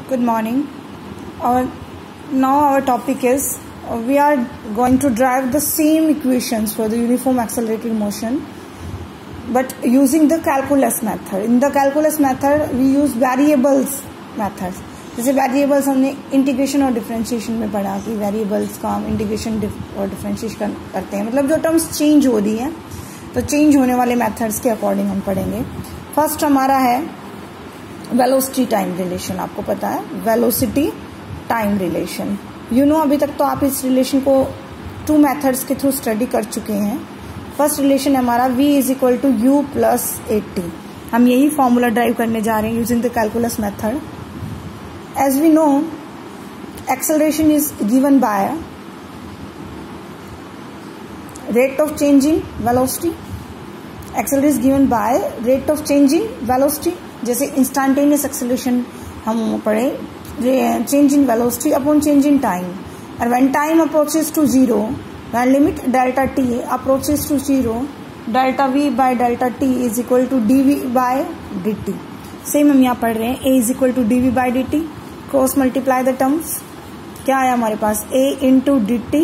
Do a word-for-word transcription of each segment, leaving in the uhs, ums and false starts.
Good morning. Our, now our topic is uh, we are going to derive the same equations for the uniform accelerated motion, but using the calculus method. In the calculus method we use variables methods. जैसे variables हमने integration और differentiation में पढ़ा कि variables का हम integration और differentiation करते हैं, मतलब जो टर्म्स चेंज हो रही हैं तो चेंज होने वाले मेथड्स के अकॉर्डिंग हम पढ़ेंगे. फर्स्ट हमारा है वेलोसिटी टाइम रिलेशन. आपको पता है velocity time relation, you know अभी तक तो आप इस रिलेशन को टू मेथड्स के थ्रू स्टडी कर चुके हैं. फर्स्ट रिलेशन है हमारा v is equal to u plus a t. हम यही फॉर्मूला ड्राइव करने जा रहे हैं using the calculus method. As we know, acceleration is given by rate of change in velocity. Acceleration is given by rate of change in velocity. जैसे instantaneous acceleration हम पढ़े, change in velocity upon change in time. And when time approaches to zero, when limit delta t approaches to zero, delta v by delta t is equal to dv by dt. Same हम यहाँ पढ़ रहे हैं a is equal to dv by dt. Cross multiply the terms, क्या आया हमारे पास a into d t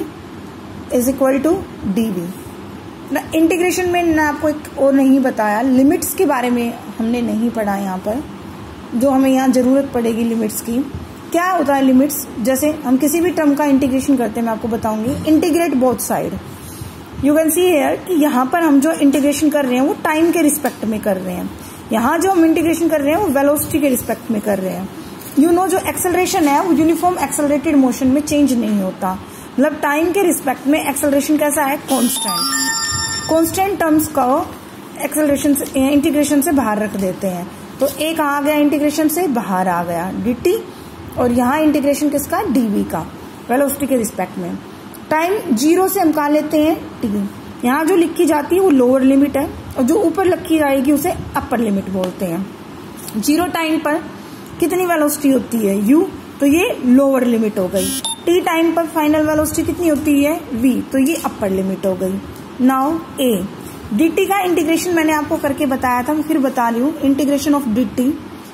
is equal to d v. Integration में ना आपको एक और नहीं बताया, लिमिट्स के बारे में हमने नहीं पढ़ा यहाँ पर, जो हमें यहाँ जरूरत पड़ेगी लिमिट्स की. क्या होता है लिमिट्स? जैसे हम किसी भी टर्म का इंटीग्रेशन करते हैं, मैं आपको बताऊंगी. Integrate both side. You can see here कि यहाँ पर हम जो इंटीग्रेशन कर रहे हैं वो टाइम के रिस्पेक्ट में कर रहे हैं. यहाँ जो हम इंटीग्रेशन कर रहे हैं वो वेलोसिटी के रिस्पेक्ट में कर रहे हैं. यू you नो know, जो एक्सेलरेशन है वो यूनिफॉर्म एक्सेलरेटेड मोशन में चेंज नहीं होता, मतलब टाइम के रिस्पेक्ट में एक्सेलरेशन कैसा है? कांस्टेंट. कांस्टेंट टर्म्स को एक्सेलरेशन से इंटीग्रेशन से बाहर रख देते हैं. तो एक आ गया इंटीग्रेशन से बाहर आ गया dt, और यहाँ इंटीग्रेशन किसका? dv का, वेलोसिटी के रिस्पेक्ट में. टाइम जीरो से हम कहा लेते हैं t. यहाँ जो लिखी जाती है वो लोअर लिमिट है, और जो ऊपर लिखी जाएगी उसे अपर लिमिट बोलते हैं. जीरो टाइम पर कितनी वेलोसिटी होती है? u, तो ये लोअर लिमिट हो गई. t टाइम पर फाइनल वेलोसिटी कितनी होती है? v, तो ये अपर लिमिट हो गई. नाउ a dt का इंटीग्रेशन मैंने आपको करके बताया था, मैं फिर बता रही हूँ. Integration of dt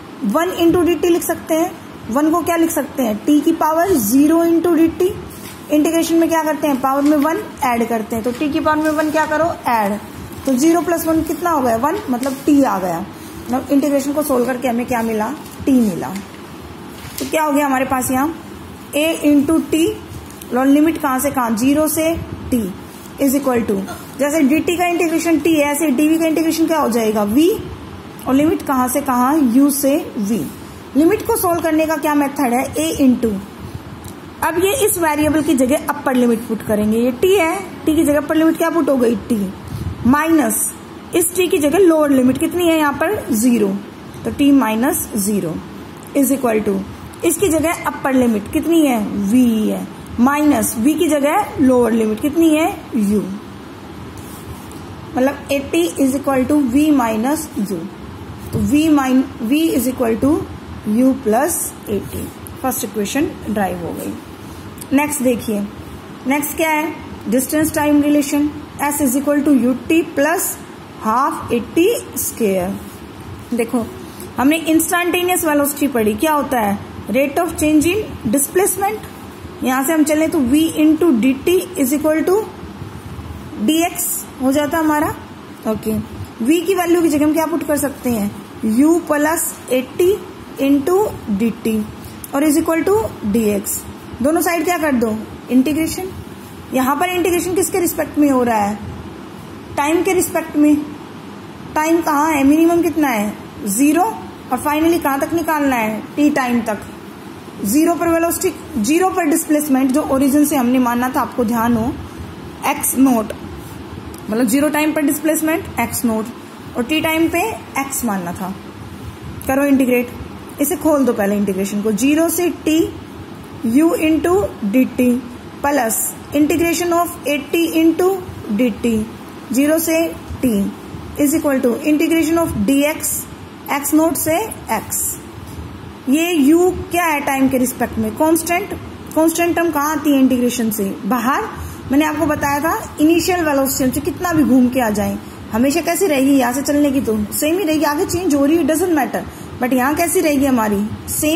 one into d t लिख सकते हैं. वन को क्या लिख सकते हैं? t की power zero into d t. Integration में क्या करते हैं? पावर में वन ऐड करते हैं, तो t की पावर में वन क्या करो? ऐड. तो जीरो प्लस वन कितना हो गया? वन, मतलब t आ गया. मतलब इंटीग्रेशन को सोल्व करके हमें क्या मिला? t मिला. तो क्या हो गया हमारे पास यहाँ? a इंटू टी, लिमिट कहाँ से कहाँ? जीरो से t इज इक्वल टू, जैसे dt का इंटीग्रेशन t है ऐसे dv का इंटीग्रेशन क्या हो जाएगा? v, और लिमिट कहाँ से कहाँ? u से v. लिमिट को सोल्व करने का क्या मेथड है? a इंटू, अब ये इस वेरिएबल की जगह अपर लिमिट पुट करेंगे. ये t है, t की जगह अपर लिमिट क्या पुट हो गई? t, माइनस इस t की जगह लोअर लिमिट कितनी है यहाँ पर? जीरो, तो t minus zero is equal to, इसकी जगह अपर लिमिट कितनी है? v है, माइनस v की जगह लोअर लिमिट कितनी है? u, मतलब a t is equal to v minus u. तो v minus v is equal to u plus a t. First equation derive हो गई. नेक्स्ट देखिए, नेक्स्ट क्या है? Distance time relation. s is equal to u t plus half a t square. देखो हमने instantaneous velocity पढ़ी, क्या होता है? Rate of change in displacement. यहां से हम चले तो v into d t is equal to d x हो जाता हमारा. ओके, v की वैल्यू की जगह हम क्या पुट कर सकते हैं? u plus a t into d t और is equal to d x. दोनों साइड क्या कर दो? इंटीग्रेशन. यहां पर इंटीग्रेशन किसके रिस्पेक्ट में हो रहा है? टाइम के रिस्पेक्ट में. टाइम कहाँ है? मिनिमम कितना है? जीरो, और फाइनली कहाँ तक निकालना है? टी टाइम तक. जीरो पर वेलोसिटी, जीरो पर डिस्प्लेसमेंट जो ओरिजिन से हमने माना था, आपको ध्यान हो, एक्स नोट, मतलब जीरो टाइम पर डिस्प्लेसमेंट एक्स नोट, और टी टाइम पे एक्स मानना था. करो इंटीग्रेट, इसे खोल दो पहले इंटीग्रेशन को. जीरो से t u into d t plus integration of a t into d t, zero से t is equal to integration of d x, x naught से x. ये u क्या है? टाइम के रिस्पेक्ट में कांस्टेंट. कांस्टेंट टर्म कहाँ आती है इंटीग्रेशन से? बाहर. मैंने आपको बताया था इनिशियल वेलोसिटी से कितना भी घूम के आ जाए हमेशा कैसी रहेगी? यहाँ से चलने की तो सेम ही रहेगी, आगे चेंज हो रही है डजंट मैटर, बट यहाँ कैसी रहेगी हमारी? सेम.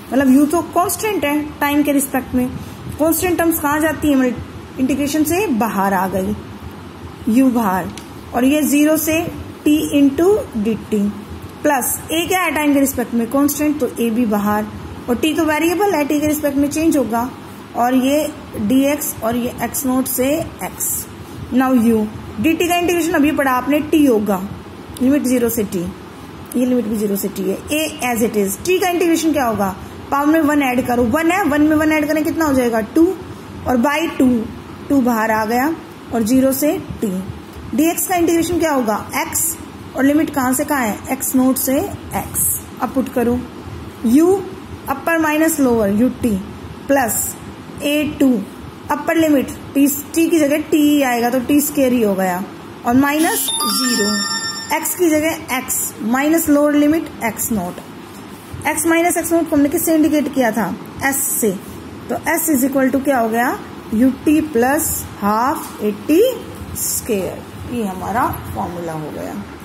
मतलब यू तो कांस्टेंट है टाइम के रिस्पेक्ट में, कांस्टेंट टर्म्स कहाँ जाती है, इंटीग्रेशन से बाहर आ गई, यू बाहर, और ये जीरो से t into d t plus a क्या है टाइम के रिस्पेक्ट में कांस्टेंट, तो ए भी बाहर, और टी तो वेरिएबल है, टी के रिस्पेक्ट में चेंज होगा, और ये डी एक्स और ये एक्स नोट से x. Now u d t का इंटीग्रेशन अभी पढ़ा आपने, टी होगा, लिमिट जीरो से टी, ये लिमिट भी जीरो से टी है, a as it is. T का इंटीग्रेशन क्या होगा, पावर में वन ऐड करो, वन है, वन में वन ऐड करें कितना हो जाएगा टू, और बाई टू, टू बाहर आ गया, और जीरो से टी। डी एक्स का इंटीग्रेशन क्या होगा, एक्स, और लिमिट कहाँ से कहाँ है, एक्स नोट से एक्स। अब पुट करो u upper minus lower u t plus a two upper limit t, t की जगह टी आएगा तो टी स्केयर ही हो गया, और माइनस जीरो, एक्स की जगह x minus lower limit x naught, x minus x naught को हमने किससे इंडिकेट किया था, एस से, तो एस इज इक्वल टू क्या हो गया, u t plus half a t square, ये हमारा फॉर्मूला हो गया।